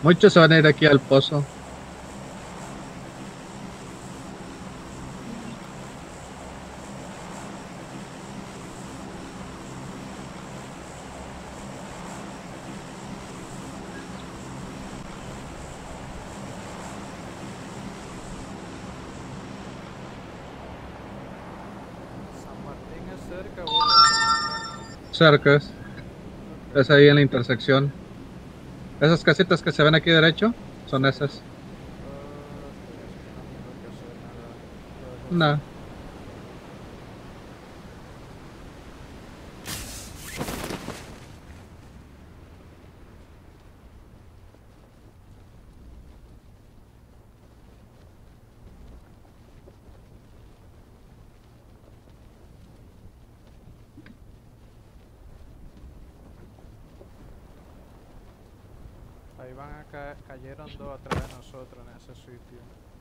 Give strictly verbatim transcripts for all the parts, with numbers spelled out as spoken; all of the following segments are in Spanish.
Muchos se van a ir aquí al pozo. San Martín es cerca, boludo. Cercas. Ok. Es ahí en la intersección. Esas casitas que se ven aquí derecho son esas. Ok, así que no tengo que hacer nada. Lo dejo así. No. Ahí van a caer, cayeron dos atrás de nosotros en ese sitio.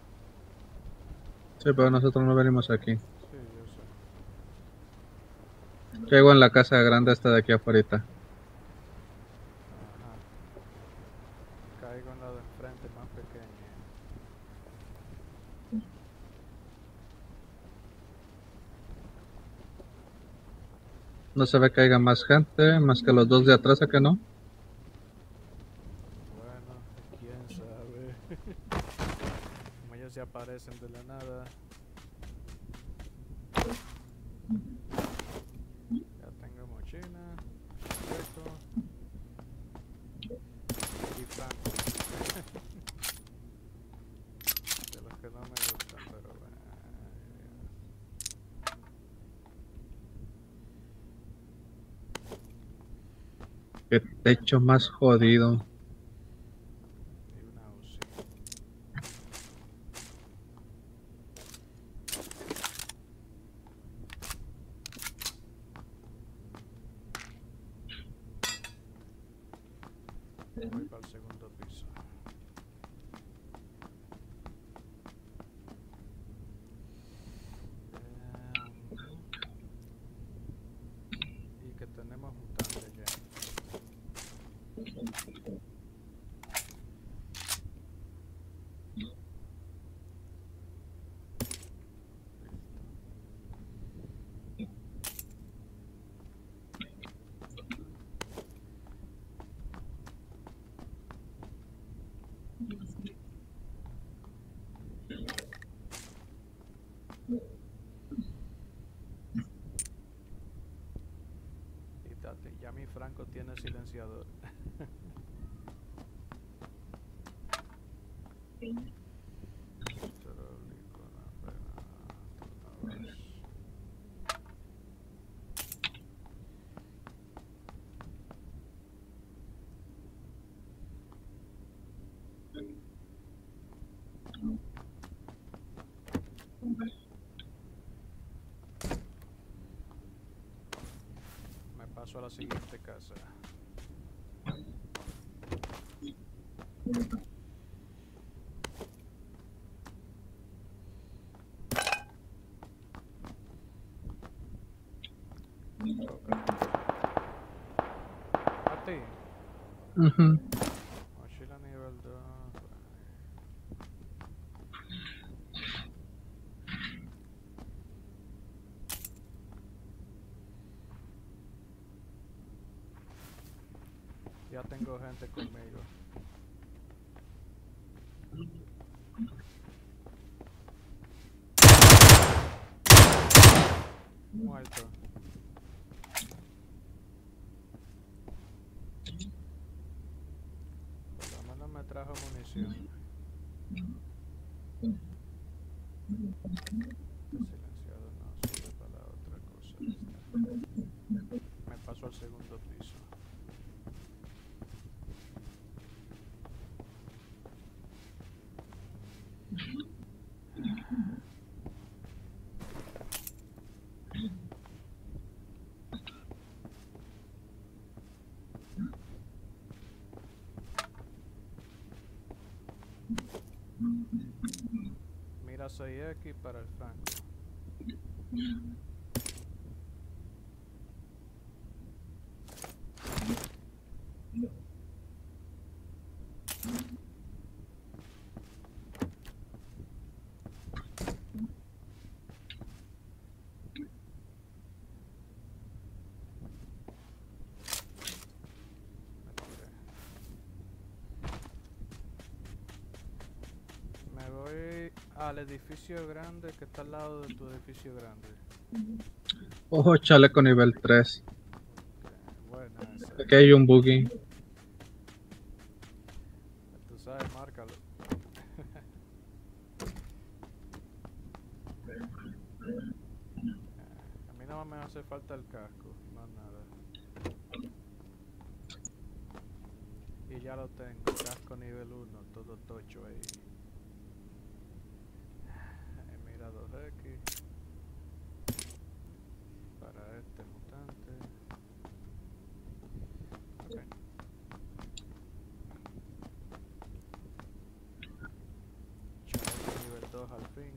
Sí, pero nosotros no venimos aquí. Sí, yo sé. Caigo en la casa grande esta de aquí afuera. Ajá. Caigo en la de enfrente más pequeña. No se ve que haya más gente, más que los dos de atrás, ¿a que no? Bueno, quién sabe. Como ellos se aparecen de la nada. Ya tengo mochila. Perfecto. Y Franco. De los que no me gustan, pero bueno. Qué techo más jodido. Y una U C I. Voy para el segundo piso. Em, y que tenemos mutante ya. Y date, ya mi Franco tiene silenciador. Hidráulico, no, pero, una vez. Me paso a la siguiente casa. Ok. A ti. Ujú. Mochila nivel dos. Ya tengo gente conmigo. Muerto. Por lo menos me trajo munición. El silenciado no sirve para la otra cosa esta. Me paso al segundo piso. Mira seis equis para el Franco. al edificio grande que está al lado de tu edificio grande. Ojo, chaleco nivel tres. Ok, buena esa. Aquí hay un buggy. Tú sabes, márcalo. A mí nada más me hace falta el casco, más nada. Y ya lo tengo, casco nivel uno, todo tocho ahí. Eh, Mira dos equis. Para este mutante. Ok. Chaleco nivel dos al fin.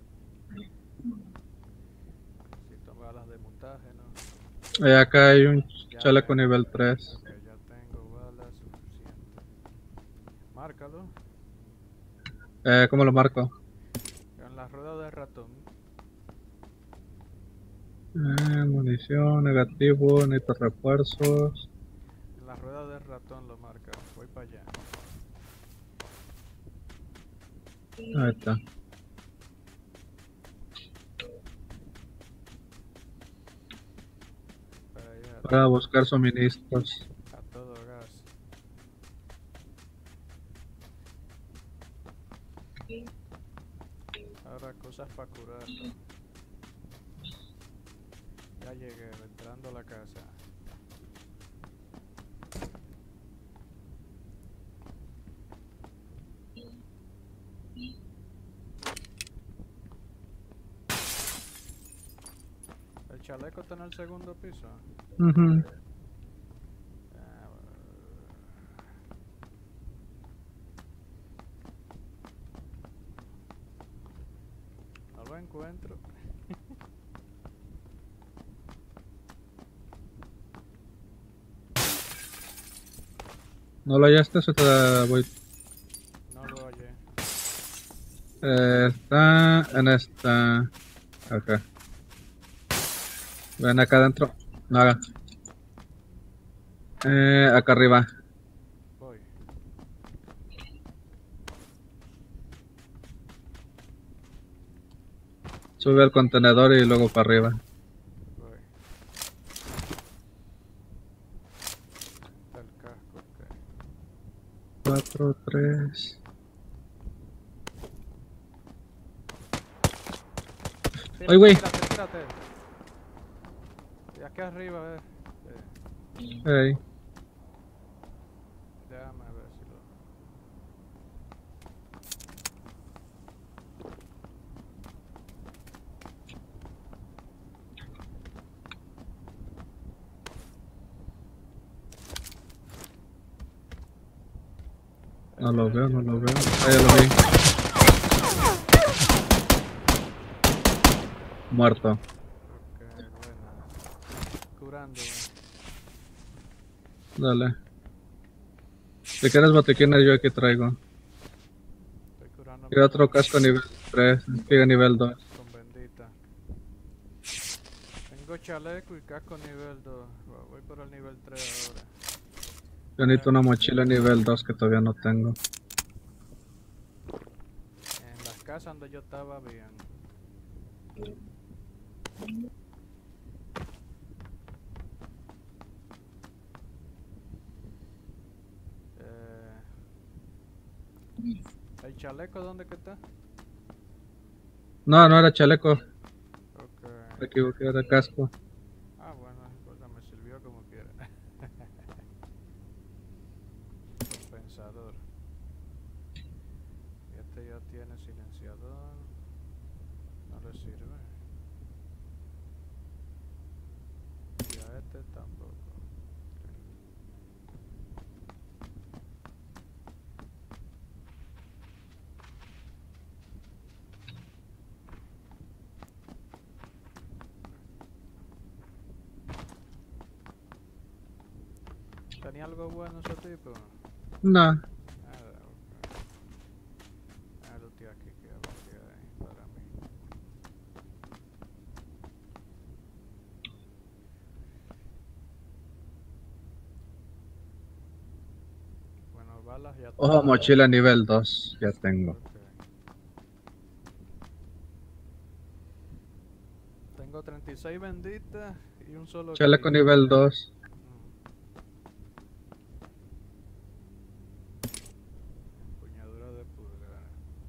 Necesito balas de mutágeno. Y acá hay un Ya chaleco tengo. nivel tres. Ok, ya tengo balas suficientes. Márcalo. Eh, ¿cómo lo marco? En la rueda de ratón. Eh, munición, negativo, necesito refuerzos. En la rueda de ratón lo marca. Voy para allá. Ahí está. Para allá. Para buscar suministros. A todo gas. Ahora cosas para curar. Ya llegué, entrando a la casa. El chaleco está en el segundo piso. Ujú. Ah, no lo encuentro. ¿No lo hallaste? Eso te voy. No lo hallé. Eh, está en esta. Acá. Ven acá adentro. No haga. Eh, acá arriba. Voy. Sube al contenedor y luego para arriba. Voy. Está el casco, ok. cuatro, tres. Tírate, ¡Ay, güey! tírate, tírate. Y aquí arriba, eh. Sí. Ey. Déjame ver si lo... No lo veo, no lo veo. Ahí ya lo vi. Muerto. Ok, buena. Curando. Dale. Si quieres botiquines, yo aquí traigo. Estoy curando. Quiero otro casco nivel tres. Sigue nivel dos. Con bendita. Tengo chaleco y casco nivel dos. Voy por el nivel tres ahora. Yo necesito una mochila nivel dos que todavía no tengo. En las casas donde yo estaba bien. Eh, ¿El chaleco dónde que está? No, no era chaleco. Ok. Me equivoqué, era casco. Ah, bueno, no importa, me sirvió como quiera. Compensador. Este ya tiene silenciador. No le sirve. Y a este tampoco. ¿Tenía algo bueno ese tipo? No. Nada, ok. Ah, lo tío aquí que habría ahí para mí. Bueno, balas ya Ojo, tengo. mochila nivel dos. Ya tengo. Ok. Tengo treinta y seis benditas y un solo Chaleco kit. nivel dos. Mm. Empuñadura de pulgar.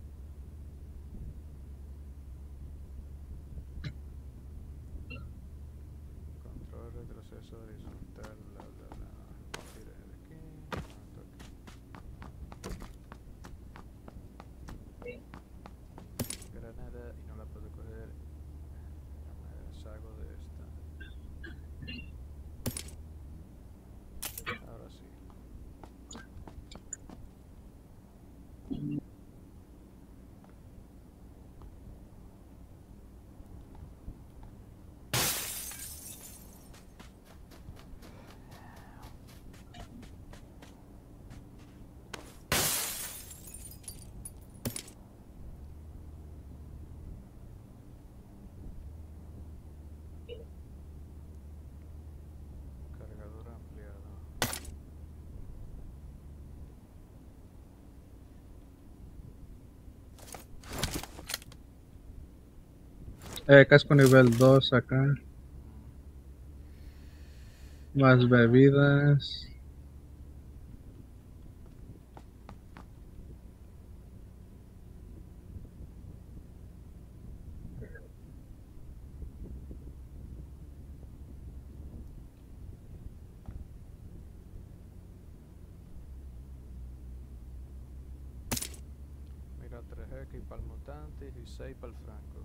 Control, retroceso horizontal, bla bla bla. Tira de aquí. No, toque. Granada y no la puedo coger. Ya me deshago de esta. Ahora sí. Cargador ampliado. Eh, casco nivel dos acá. Más bebidas. Mira, tres X para el mutante y seis para el franco.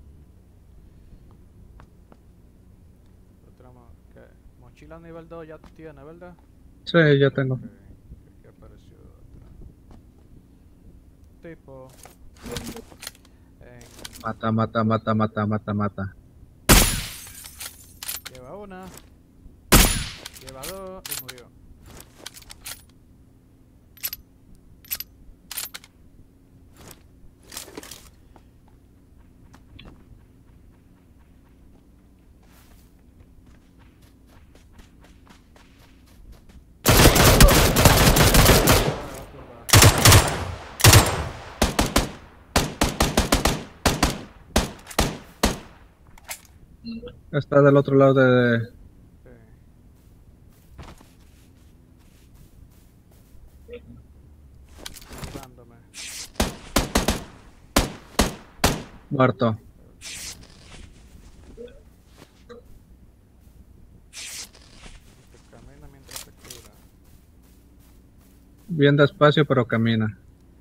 Otra mo ¿qué? Mochila nivel dos ya tiene, ¿verdad? Sí, ya tengo. Ok, aquí apareció otra. Tipo. En... Mata, mata, mata, mata, mata, mata. Lleva una. Lleva dos y murió. Está del otro lado de... Sí. Llevándome. Muerto. Que camina mientras se cura. Bien despacio, pero camina.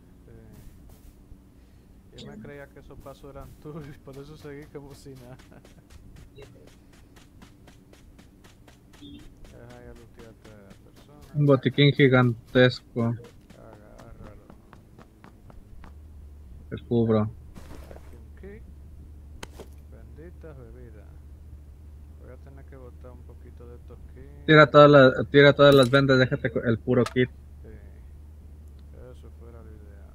Sí. Yo me creía que esos pasos eran tuyos, por eso seguí como si nada. Deja ya lootearte a la persona. Un botiquín gigantesco. Agárralo. Te cubro. Aquí un kit. Benditas bebidas. Voy a tener que botar un poquito de estos kits. Tira todas las, tira todas las vendas, déjate co- el puro kit. Sí. Eso fuera lo ideal.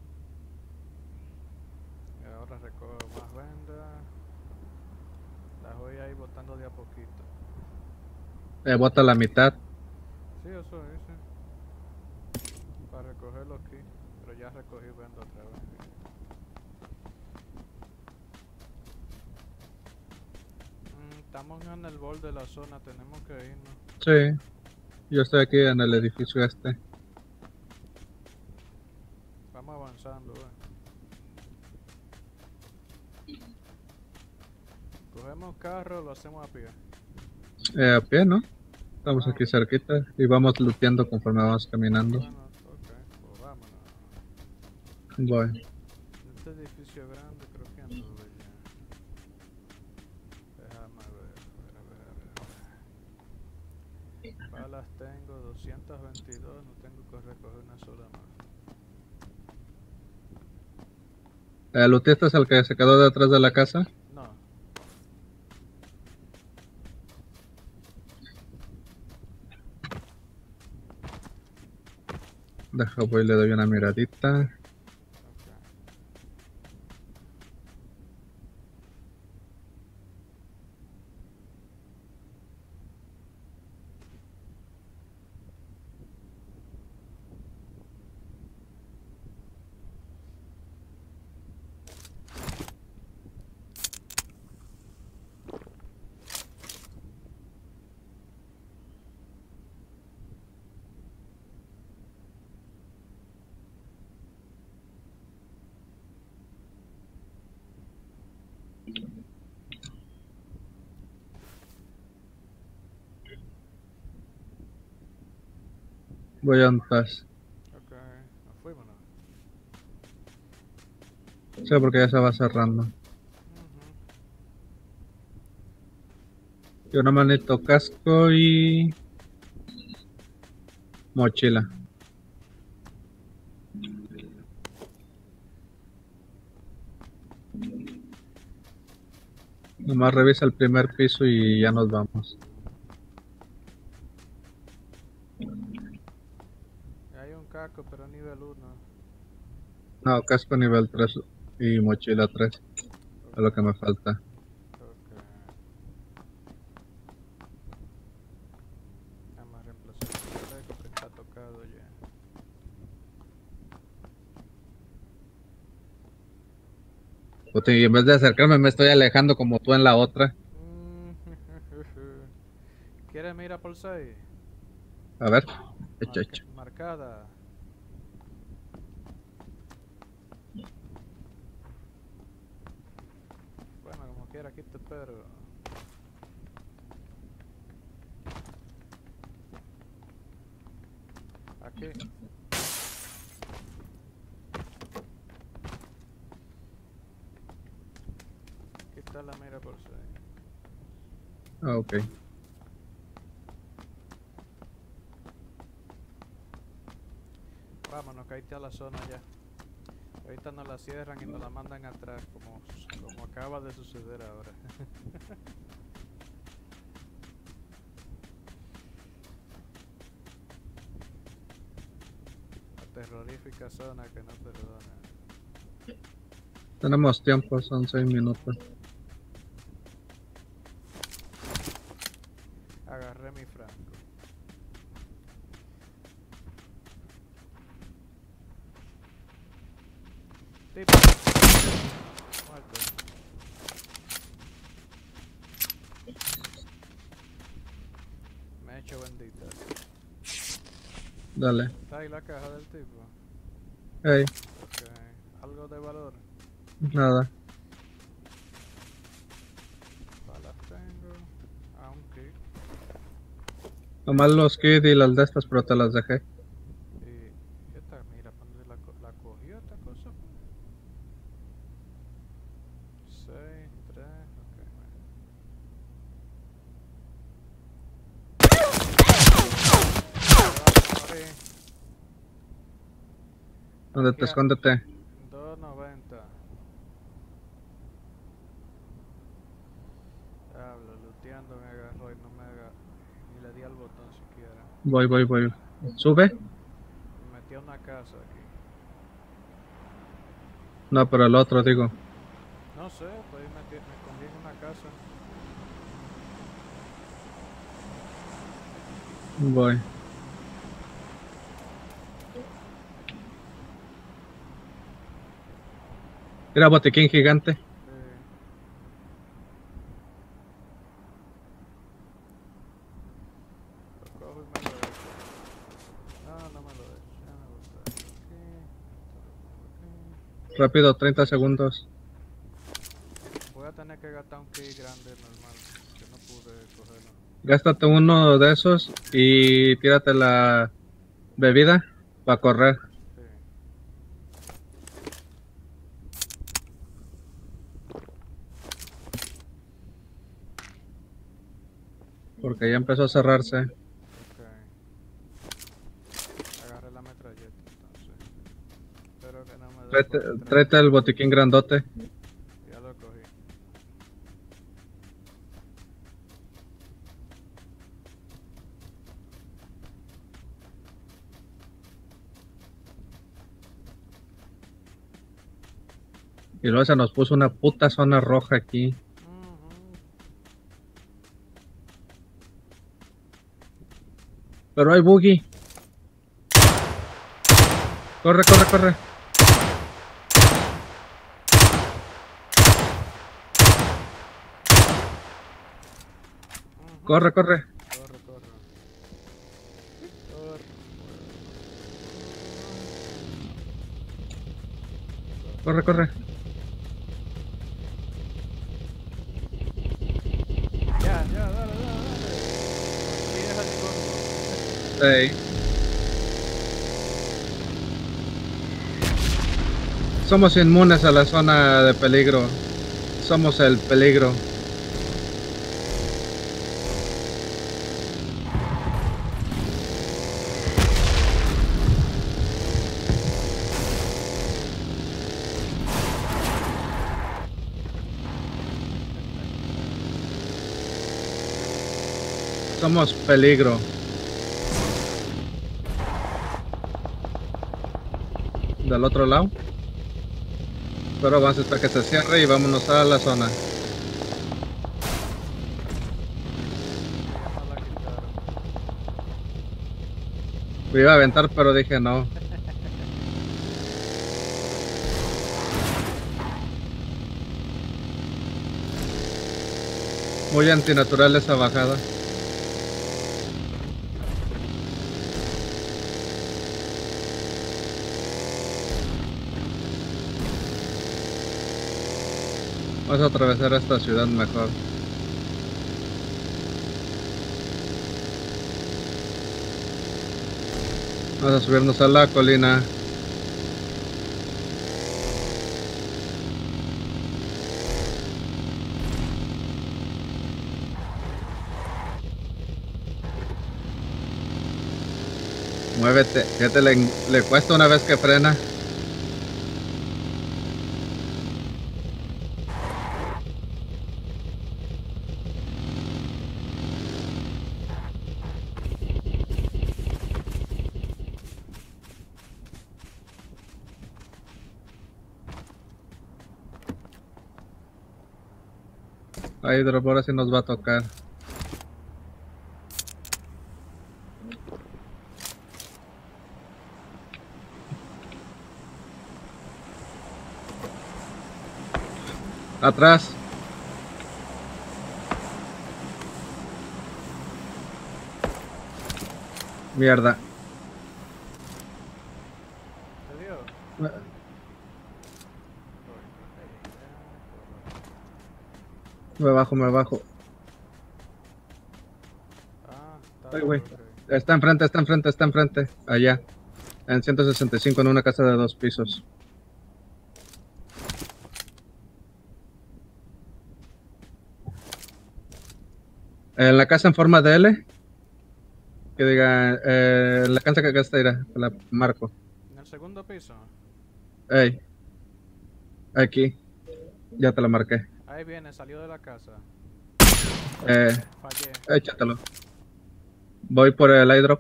Y ahora recojo más vendas. Las voy a ir botando de a poquito. Eh, bota la mitad. Sí, eso hice. Para recogerlo aquí. Pero ya recogí vendo otra vez. Mm, estamos en el borde de la zona, tenemos que irnos. Sí. Yo estoy aquí en el edificio este. Vamos avanzando, eh. Cogemos carro, lo hacemos a pie. Eh, a pie, ¿no? Estamos Vamos. aquí cerquita y vamos looteando conforme vamos caminando. Bueno, ok, pues vámonos. Voy. Este edificio grande creo que anduve ya. Déjame ver, a ver, a ver, a ver. Balas tengo doscientas veintidós, no tengo que recoger una sola más. ¿El looteista es el que se quedó detrás de la casa? No. Deja, voy y le doy una miradita. Ok. Voy a un pas. Ok, nos fuimos, ¿no? Sí, porque ya se va cerrando. Ujú. Yo nomás necesito casco y mochila. Nomás revisa el primer piso y ya nos vamos. Hay un casco, pero nivel uno. No, casco nivel tres y mochila tres. Es lo que me falta. Ok. Vamos a reemplazar el chaleco que está tocado ya. Puta, y en vez de acercarme me estoy alejando como tú en la otra. Mm, ¿Quieres mira por seis? A ver. Hecho, Marca hecho. marcada. Bueno, como quiera, aquí te espero. Aquí. Aquí está la mira por seis. Ah, ok. Vámonos, que ahí está la zona ya. Ahorita nos la cierran y nos la mandan atrás, como, como acaba de suceder ahora. La terrorífica zona que no perdona. Tenemos tiempo, son seis minutos. Agarré mi franco. Tipo. Muerto. Me he hecho bendita. Dale. Está ahí la caja del tipo. Hey, Ok. Algo de valor. nada. Balas tengo. Aunque. Nomás los kits y las de estas, pero te las dejé. Y esta, mira, ¿dónde la, co la cogió esta cosa? seis, tres, ok. Morí. ¿Dónde Aquí te a escóndete? dos noventa. Diablo, looteando me agarró y no me haga. Ni le di al botón siquiera. Voy, voy, voy. ¿Sube? Me metí a una casa aquí. No, pero el otro, digo. No sé, pues me, metí, me escondí en una casa. Voy. Mira, botiquín gigante. Sí. Lo cojo y me lo echo. No, no me lo echo. Ya me gusta esto aquí. Esto lo pongo aquí. Rápido, treinta segundos. Voy a tener que gastar un key grande normal. Que no pude cogerlo. Gástate uno de esos y tírate la bebida para correr. Sí. Porque ya empezó a cerrarse. Ok. Agarré la metralleta entonces. Espero que no me dé por Tráete, detrás. tráete el botiquín grandote. Ya lo cogí. Y luego se nos puso una puta zona roja aquí. Uh-huh. Pero hay buggy. Corre, corre, corre. Uh-huh. Corre, corre. Corre, corre. Corre, Corre. corre. Ya, ya, dale, dale, dale. Aquí deja el corvo. Ey. Somos inmunes a la zona de peligro. Somos el peligro. Somos peligro. Del otro lado. Pero vamos a esperar que se cierre y vámonos a la zona. Me iba a aventar, pero dije no. Muy antinatural esa bajada. Vamos a atravesar esta ciudad mejor. Vamos a subirnos a la colina. Muévete, fíjate, le, le cuesta una vez que frena. Ahí, drop, ahora sí nos va a tocar. Atrás. Mierda. ¿Te dio? Me bajo, me bajo. Ah, está Ay, güey. bien, ok. Está enfrente, está enfrente, está enfrente. Allá. En ciento sesenta y cinco en una casa de dos pisos. En la casa en forma de L. Que diga, eh, la casa que acá está, irá, la marco. ¿En el segundo piso? Ey. Aquí. Ya te la marqué. Ahí viene, salió de la casa. Eh, Fallé. échatelo. Voy por el airdrop.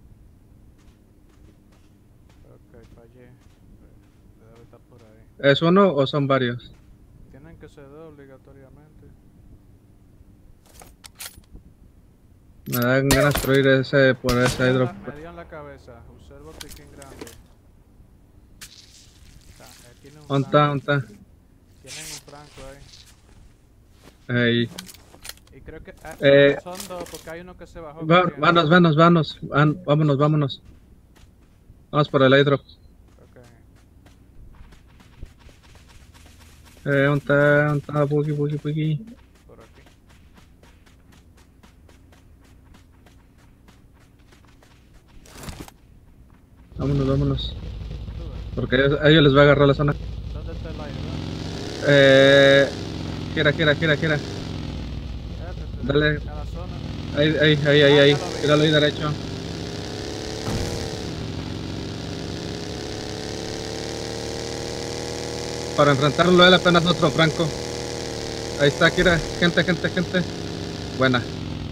Ok, fallé. Debe estar por ahí. ¿Es uno o son varios? Tienen que ser dos obligatoriamente. Me dan ganas de ir ese, por ese Me dio en airdrop. la- Me dio en la cabeza. Usé el botiquín grande. Está, eh, tiene un ¿Dónde está? franco. ¿Dónde está? Tienen un franco ahí. Ey. Y creo que ah, Eh, son dos, porque hay uno que se bajó. Va, corriendo. vámonos, vámonos, vámonos. Van- vámonos, vámonos. Vamos por el airdrop. Ok. Eh, ¿dónde está? ¿Dónde está? Boogie, boogie, boogie. Por aquí. Vámonos, vámonos. Sube. Porque a ellos, a ellos les va a agarrar la zona. ¿Dónde está el aire? Eh, gira, gira, gira, gira. Espérate, Dale. A la zona. Ahí, ahí, ahí, ahí, Ah, ahí. ya lo vi. Tíralo ahí derecho. Para enfrentarlo él apenas otro franco. Ahí está, Kira. Gente, gente, gente. Buena.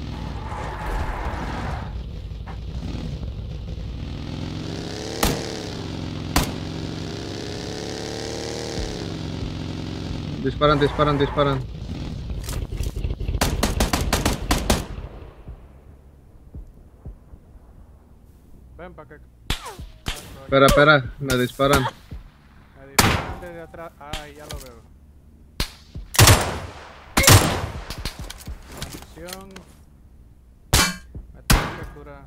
Disparan, disparan, disparan. Ven para que. Espera, espera, me disparan. Me disparan desde atrás. Ay, ya lo veo. Maldición. Me tengo que curar.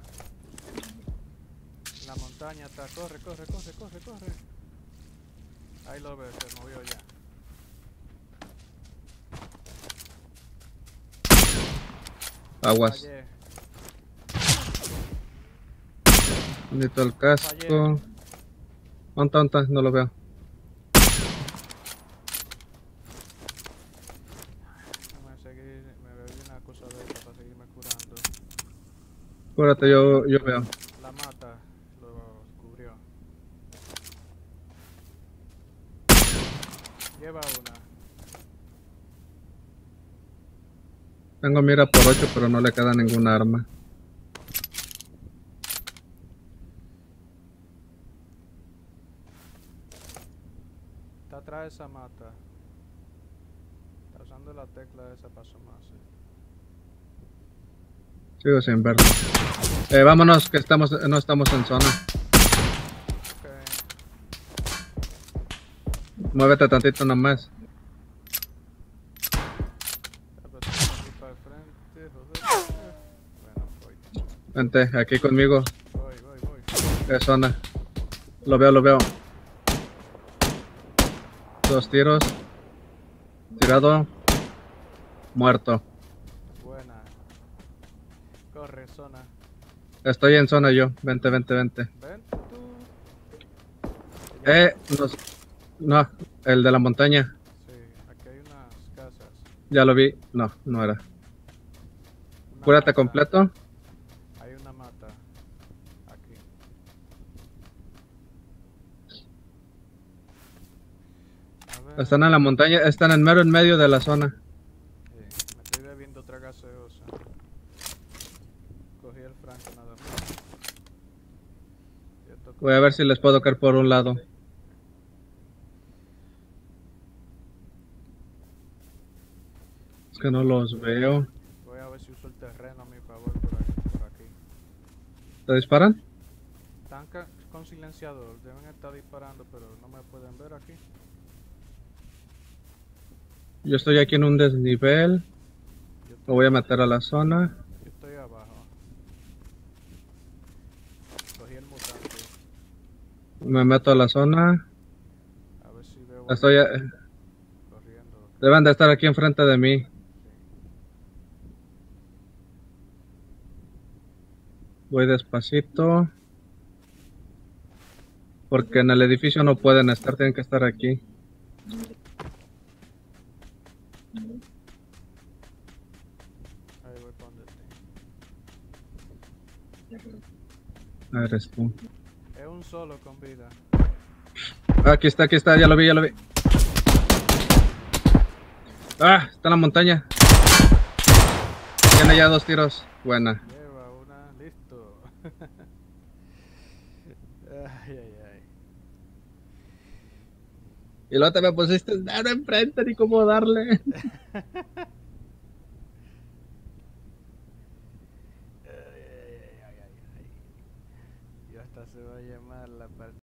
La montaña está. Corre, corre, corre, corre, corre. Ahí lo veo, se movió ya. Aguas. Fallé. Necesito el casco. ¿Dónde está? ¿Dónde está? No lo veo. Cúrate, yo, yo veo. La mata, lo cubrió. Lleva una. Tengo mira por ocho, pero no le queda ninguna arma. Está atrás de esa mata. Está usando la tecla esa para asomarse. Sigo sin verlo. Eh, vámonos, que estamos, no estamos en zona. Ok. Muévete tantito nomás. Ya, pero tengo aquí para el frente, joder. Bueno, voy. Vente, aquí conmigo. Voy, voy, voy. Es zona. Lo veo, lo veo. Dos tiros. Tirado. Muerto. Buena. Corre, zona. Estoy en zona yo. Vente, vente, vente. Ven tú. Ya- Eh, nos- no, el de la montaña. Sí, aquí hay unas casas. Ya lo vi. No, no era. Una Cúrate mata. completo. Hay una mata. Aquí. A ver. Están en la montaña. Están en mero en medio de la zona. Sí, me estoy bebiendo otra gaseosa. Cogí el franco nada más. Ya tocó Voy a ver si les puedo caer por un lado. Es que no los veo. Voy a ver si uso el terreno a mi favor por aquí. Por aquí. ¿Te disparan? Están ca- con silenciador. Deben estar disparando, pero no me pueden ver aquí. Yo estoy aquí en un desnivel. Yo Me estoy, voy a meter a la zona. yo estoy abajo. Cogí el mutante. Me meto a la zona. A ver si veo Estoy, algo eh, corriendo. deben de estar aquí enfrente de mí. Sí. Voy despacito. Porque en el edificio no pueden estar, tienen que estar aquí. Ahí voy para donde estoy. Ah, eres tú. Es un solo con vida. Aquí está, aquí está, ya lo vi, ya lo vi. Ah, está en la montaña. Tiene ya dos tiros. Buena. Lleva una, listo. Ay, ay, ay. Y luego te me pusiste dar enfrente ni cómo darle. Ay, ay, ay, ay, ay. Y hasta se va a llamar la partida.